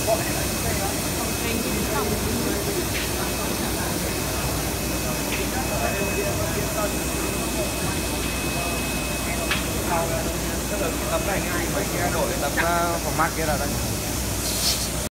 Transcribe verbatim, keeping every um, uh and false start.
Tấm này ngay, mấy kia đổi tấm format kia là đây.